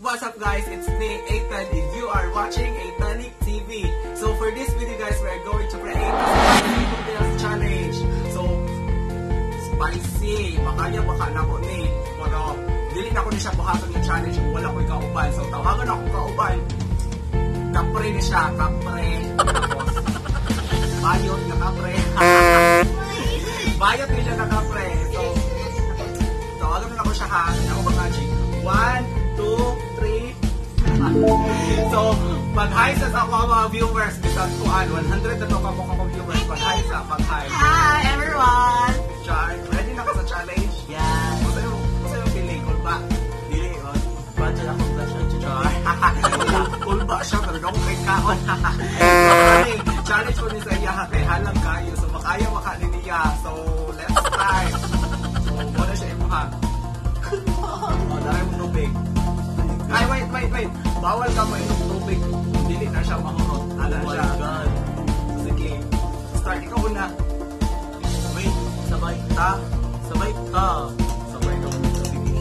What's up guys, it's me, Ethan, and you are watching ethanicTV. So for this video guys, we are going to create a spicy noodles challenge. So, spicy, makaya baka na ko ni. Pero, dili na ko ni siya buhaton yung challenge kung wala ko'y kauban. So, tawagan ako kauban. Kapre ni siya, kapre. Tapos, bayot na kapre. Bayot ni siya na kapre. So, tawagan na ako siya ha. Ako ba magic? 1, 2, 3. So, pag-hi sa ako mga viewers, bisan kuan, 100 na to ka mo ka viewers, pag-hi sa pag-hi. Hi everyone! Char, ready na ka sa challenge? Yes! Masa yung feeling, kulba? Dili, Budget ako ba siya, Char? Kulba siya, pero ako kay kaon. Challenge ko ni sa iya, kay halang kayo, so makaya makanin niya. So, let's try. So, muna siya imuha. Dahil mo tubig. Ay, wait. Bawal ka mainom tubig. Dili na siya mahurot. Ala siya. Oh my God. Sige. Start. Ikaw una. Wait. Sabay ka. Sabay ka muna. Sige.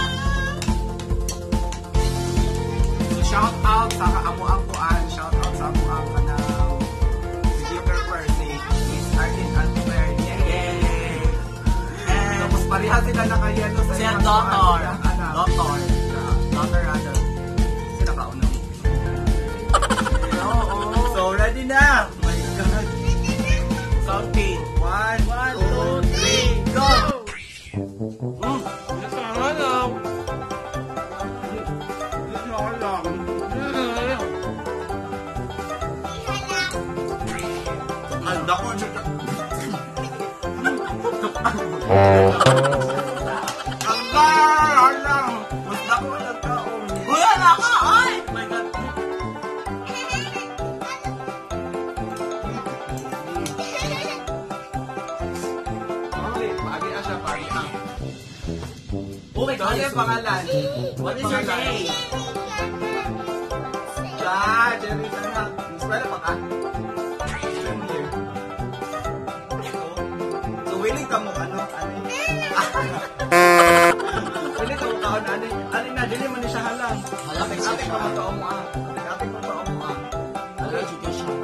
So, shout out sa kaamuang kuan. Shout out sa amuang kanang viewer person. We started at where. Yay! Tapos parihan sila na kaya sa siya doctor. Doctor rather. Sila kauna. So, ready na! Oh my God. Something. 1, 2, 3, go! Handa ko siya. Handa! Mas dako lang ka. Wala na ka! Ay! Oh my God. Pagi na siya, pagi na. Oh my God. Ano yung pangalan? What is your name? Jerry Sana. Eskwela pa ka? So, willing ka mo, willing ka mo kaon, ano na, dili mo ni siya halang. Halapit siya. Ating ka magkaon mo, ating ka magkaon mo, Allergic ka siya.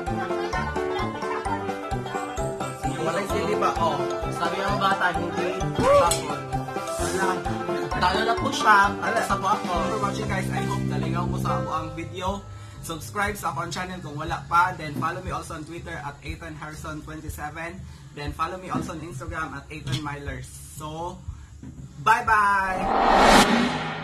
Walang sili ba? Oh. Sabi ng bata, hindi hapon. Talo na po siya. Sa buwak ko. For watching guys, I hope nalingaw mo sa ako ang video. Subscribe sa akong channel kung wala pa. Then follow me also on Twitter at ethanharrison27. Then follow me also on Instagram at ethanmilers. So, bye-bye!